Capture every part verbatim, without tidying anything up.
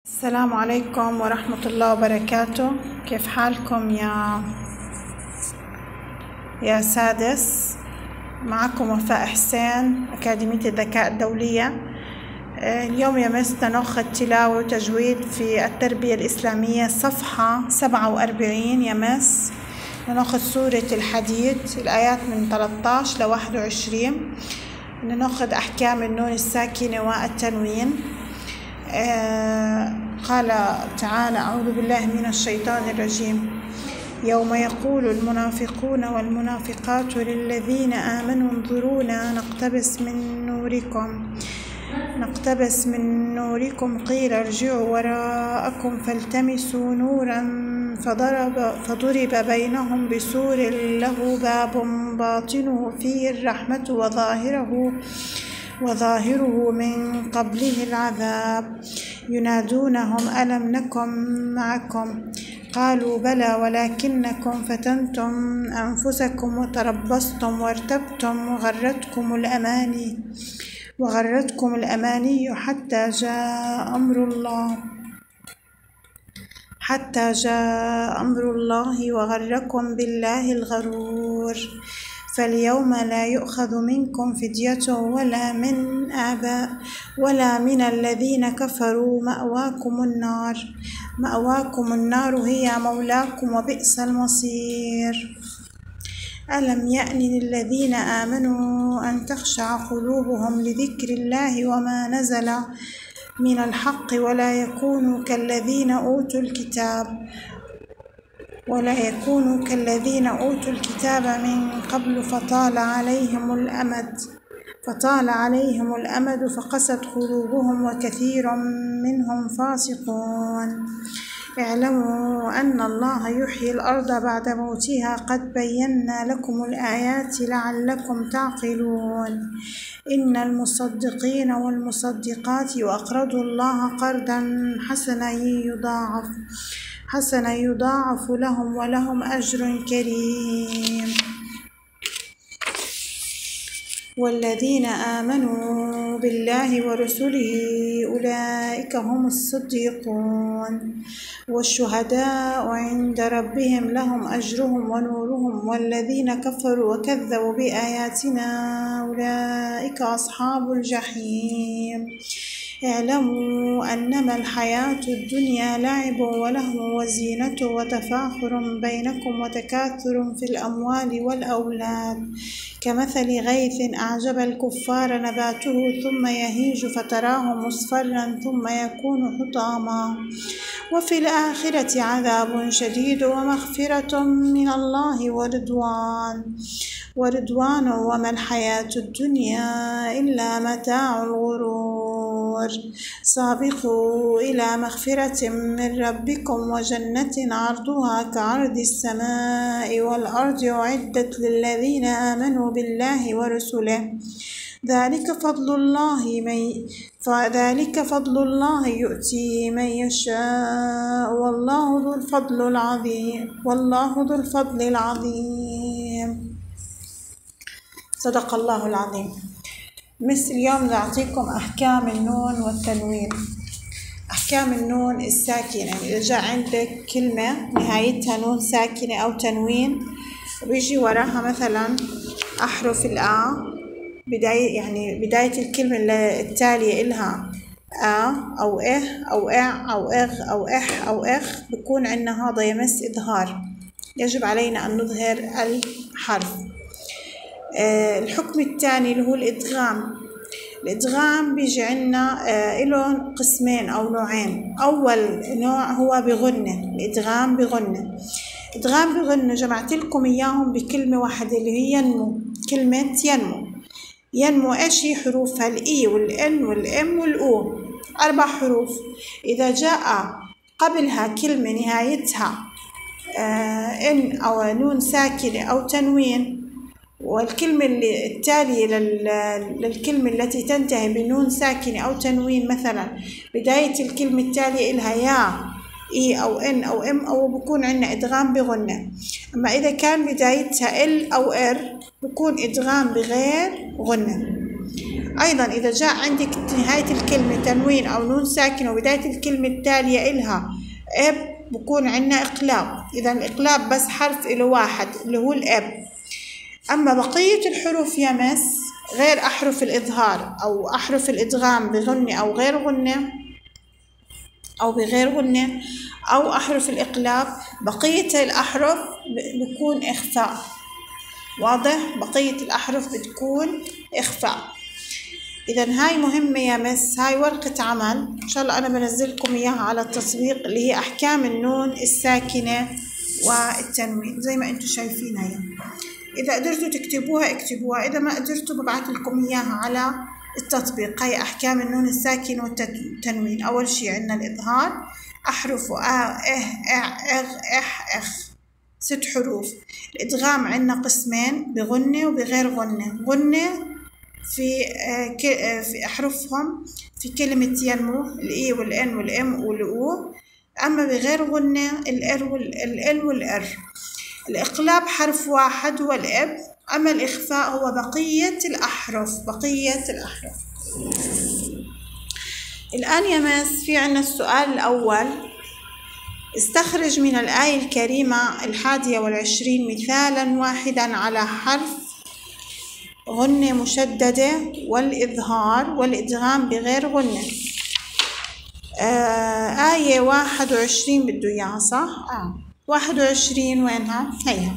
السلام عليكم ورحمة الله وبركاته. كيف حالكم يا يا سادس؟ معكم وفاء حسين، أكاديمية الذكاء الدولية. اليوم يا مس ناخذ تلاوة وتجويد في التربية الإسلامية صفحة سبعة وأربعين يا مس. ناخذ سورة الحديد الآيات من ثلاثة عشر ل واحد وعشرين. ناخذ أحكام النون الساكنة والتنوين. آه قال تعالى: أعوذ بالله من الشيطان الرجيم. يوم يقول المنافقون والمنافقات للذين آمنوا انظرونا نقتبس من نوركم نقتبس من نوركم قيل ارجعوا وراءكم فالتمسوا نورا فضرب, فضرب بينهم بسور له باب باطنه فيه الرحمة وظاهره وظاهره من قبله العذاب ينادونهم ألم نكن معكم قالوا بلى ولكنكم فتنتم أنفسكم وتربصتم وارتبتم وغرتكم الأماني وغرتكم الأماني حتى جاء أمر الله حتى جاء أمر الله وغركم بالله الغرور فاليوم لا يؤخذ منكم فدية ولا من آباء ولا من الذين كفروا مأواكم النار مأواكم النار هي مولاكم وبئس المصير. ألم يأن للذين آمنوا أن تخشع قلوبهم لذكر الله وما نزل من الحق ولا يكونوا كالذين أوتوا الكتاب ولا يكونوا كالذين أوتوا الكتاب من قبل فطال عليهم الأمد فطال عليهم الأمد فقست قلوبهم وكثير منهم فاسقون. اعلموا أن الله يحيي الأرض بعد موتها قد بينا لكم الآيات لعلكم تعقلون. إن المصدقين والمصدقات وأقرضوا الله قرضا حسنا يضاعف حسنا يضاعف لهم ولهم أجر كريم. والذين آمنوا بالله ورسله أولئك هم الصديقون والشهداء عند ربهم لهم أجرهم ونورهم والذين كفروا وكذبوا بآياتنا أولئك أصحاب الجحيم. اعلموا أنما الحياة الدنيا لعب ولهو وزينة وتفاخر بينكم وتكاثر في الأموال والأولاد كمثل غيث أعجب الكفار نباته ثم يهيج فتراه مصفرا ثم يكون حطاما وفي الآخرة عذاب شديد ومغفرة من الله ورضوان ورضوان وما الحياة الدنيا إلا متاع الغرور. سابقوا إلى مغفرة من ربكم وجنة عرضها كعرض السماء والأرض أعدت للذين آمنوا بالله ورسله ذلك فضل الله من فذلك فضل الله يؤتيه من يشاء والله ذو الفضل العظيم والله ذو الفضل العظيم. صدق الله العظيم. مثل اليوم نعطيكم أحكام النون والتنوين. أحكام النون الساكنة، يعني إذا جاء عندك كلمة نهايتها نون ساكنة أو تنوين ويجي وراها مثلا أحرف الآ بداية، يعني بداية الكلمة التالية إلها آ أو إه أو إع أو إغ أو إح أو إخ، بكون عندنا هذا يمس إظهار، يجب علينا أن نظهر الحرف. آه الحكم الثاني اللي هو الإدغام. الإدغام بيجي عنا آه له قسمين أو نوعين. أول نوع هو بغنة، الإدغام بغنة. إدغام بغنة جمعت لكم إياهم بكلمة واحدة اللي هي ينمو. كلمة ينمو ينمو إيش هي حروفها؟ الإي والإن والإم والأو، أربع حروف. إذا جاء قبلها كلمة نهايتها آه إن أو نون ساكنة أو تنوين والكلمة التالية للكلمة التي تنتهي بنون ساكنة أو تنوين، مثلا بداية الكلمة التالية إلها يا إي أو إن أو إم أو بكون عندنا إدغام بغنة. أما إذا كان بدايتها إل أو إر بكون إدغام بغير غنة. أيضا إذا جاء عندك نهاية الكلمة تنوين أو نون ساكنة وبداية الكلمة التالية إلها إب بكون عندنا إقلاب. إذا الإقلاب بس حرف إله واحد اللي هو الإب. أما بقية الحروف يا مس غير أحرف الإظهار أو أحرف الإدغام بغنة أو غير غنة أو بغير غنة أو أحرف الإقلاب، بقية الأحرف بكون إخفاء. واضح؟ بقية الأحرف بتكون إخفاء. إذا هاي مهمة يا مس، هاي ورقة عمل إن شاء الله أنا بنزلكم إياها على التطبيق اللي هي أحكام النون الساكنة والتنوين زي ما أنتم شايفين هي. إذا قدرتوا تكتبوها اكتبوها، إذا ما قدرتوا ببعث لكم إياها على التطبيق. هي أحكام النون الساكنة والتنوين. أول شي عندنا الإظهار، أحرفه آ إه إع إغ إح إخ، ست حروف. الإدغام عندنا قسمين، بغنة وبغير غنة. غنة في في أحرفهم في كلمة ينمو، الإي والإن والإم والأو. أما بغير غنة الإر والإل والإر. الإقلاب حرف واحد هو الإب. أما الإخفاء هو بقية الأحرف، بقية الأحرف. الآن يا ماس في عنا السؤال الأول، استخرج من الآية الكريمة الحادية والعشرين مثالا واحدا على حرف غنة مشددة والإظهار والإدغام بغير غنة. آه آية واحد وعشرين بده إياها صح؟ آه واحد وعشرين وينها؟ هيها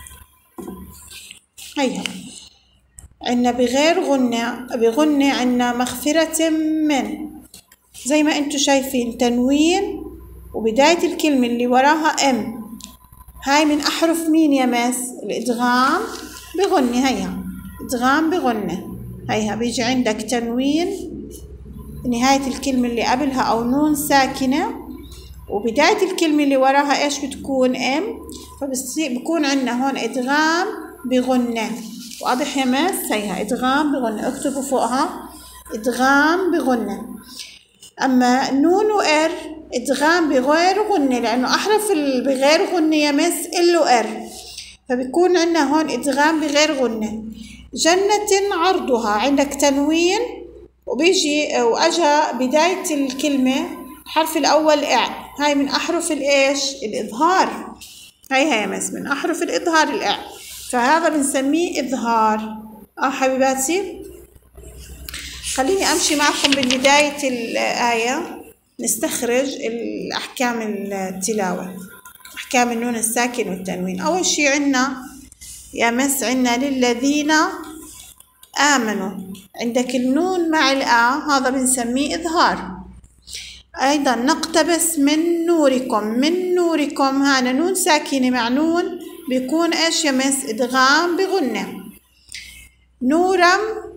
هيها عنا بغير غنة. بغنة عنا مغفرة من، زي ما انتو شايفين تنوين وبداية الكلمة اللي وراها ام. هاي من أحرف مين يا ماس؟ الإدغام بغنة. هيها إدغام بغنة. هيها بيجي عندك تنوين نهاية الكلمة اللي قبلها أو نون ساكنة وبداية الكلمة اللي وراها إيش بتكون ام، فبكون عندنا هون إدغام بغنة. واضح يا ماس؟ هيها إدغام بغنة، اكتبوا فوقها إدغام بغنة. أما نون وإر إدغام بغير غنة، لأنه أحرف بغير غنة يا مس إله إر، فبيكون عندنا هون إدغام بغير غنة. جنة عرضها عندك تنوين وبيجي وأجا بداية الكلمة الحرف الأول إع. هاي من أحرف الإيش؟ الإظهار. هاي هاي يا مس من أحرف الإظهار الإع، فهذا بنسميه إظهار. آه حبيباتي خليني أمشي معكم ببداية الآية نستخرج الأحكام التلاوة، أحكام النون الساكن والتنوين. أول شي عنا يا مس عنا للذين آمنوا، عندك النون مع الآ هذا بنسميه إظهار. أيضا نقتبس من نوركم، من نوركم هذا نون ساكنة مع نون بيكون إيش يا مس؟ إدغام بغنة. نورا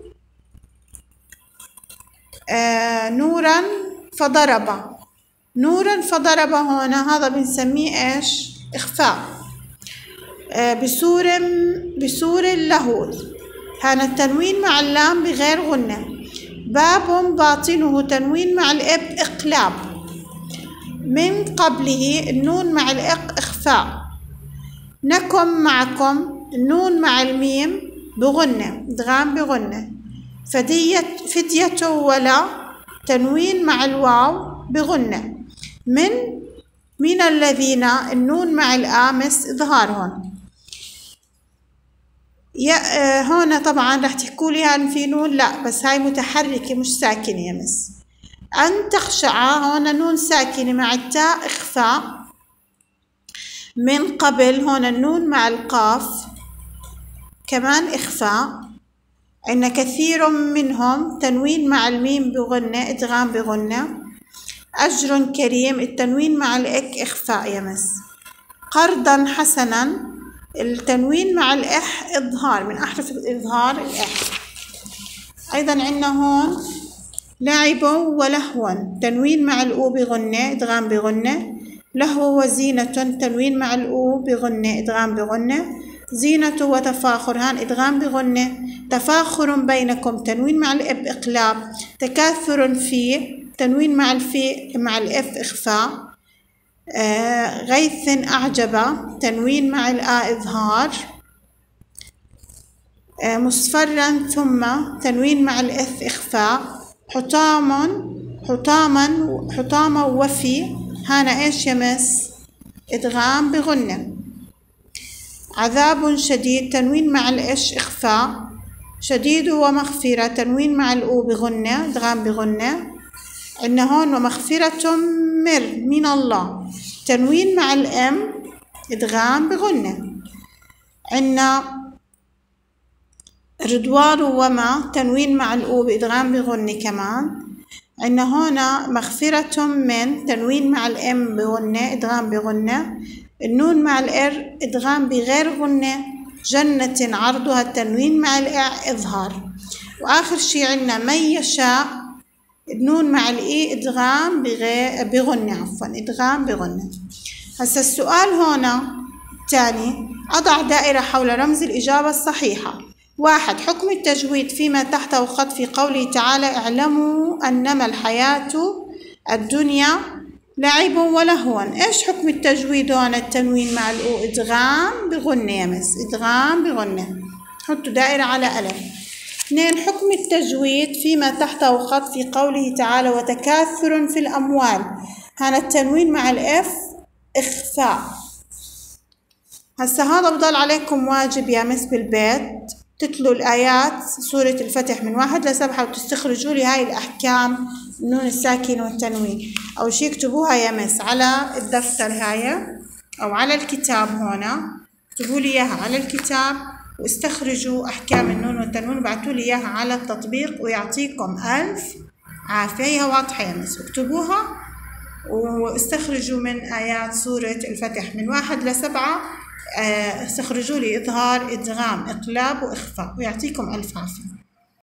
آه نورا فضرب، نورا فضرب هنا هذا بنسميه إيش؟ إخفاء. آه بسور بسور له هنا التنوين مع اللام بغير غنة. باب باطنه تنوين مع الإب إقلاب. من قبله النون مع الإق إخفاء. نكم معكم النون مع الميم بغنة، إدغام بغنة. فدية فدية ولا تنوين مع الواو بغنة. من من الذين النون مع الآمس إظهارهن. يا آه هنا طبعا رح تحكوا لي هان في نون، لا بس هاي متحركة مش ساكنة يا مس. أن تخشع هنا نون ساكنة مع التاء إخفاء. من قبل هنا النون مع القاف كمان إخفاء. عندنا كثير منهم تنوين مع الميم بغنة، إدغام بغنة. أجر كريم التنوين مع الإك إخفاء يا مس. قرضا حسنا التنوين مع الإح إظهار، من أحرف الإظهار الإح. أيضا عندنا هون لعب ولهوا تنوين مع الأو بغنة، إدغام بغنة. لهو وزينة تنوين مع الأو بغنة، إدغام بغنة. زينة وتفاخر هان إدغام بغنة. تفاخر بينكم تنوين مع الإب إقلاب. تكاثر في تنوين مع الفي مع الإف إخفاء. آه غيث أعجب تنوين مع الآ إظهار. مصفرا ثم تنوين مع الإث إخفاء، حطاما حطاما حطاما وفي هنا إيش يمس إدغام بغنة، عذاب شديد تنوين مع الإش إخفاء، شديد ومغفرة تنوين مع الأو بغنة إدغام بغنة، عندنا هون ومغفرة مر من الله تنوين مع الأم إدغام بغنة، عندنا رضوان وما تنوين مع الأو بإدغام بغنة كمان، عندنا هنا مغفرة من تنوين مع الأم بغنة إدغام بغنة، النون مع الإر إدغام بغير غنة، جنة عرضها التنوين مع الإع إظهار، وآخر شي عندنا من يشاء النون مع الإي إدغام بغير بغنة عفوا إدغام بغنة. هسا السؤال هنا الثاني، أضع دائرة حول رمز الإجابة الصحيحة. واحد، حكم التجويد فيما تحته خط في قوله تعالى اعلموا أنما الحياة الدنيا لعب ولهو. إيش حكم التجويد هون؟ التنوين مع الأو إدغام بغنة يمس إدغام بغنة، حطوا دائرة على ألف. اثنين، حكم التجويد فيما تحته خط في قوله تعالى وتكاثر في الأموال، هنا التنوين مع الإف إخفاء. هسا هذا بضل عليكم واجب يا مس بالبيت تتلوا الآيات سورة الفتح من واحد لسبعة وتستخرجوا لي هاي الأحكام النون الساكن والتنوين، أو شي اكتبوها يا مس على الدفتر هاي أو على الكتاب هنا، اكتبوا لي إياها على الكتاب واستخرجوا أحكام النون والتنوين وبعتوا لي إياها على التطبيق ويعطيكم ألف عافية. هي واضحة يا مس، اكتبوها واستخرجوا من آيات سورة الفتح من واحد لسبعة، استخرجوا لي إظهار إدغام إقلاب وإخفاء ويعطيكم ألف عافية.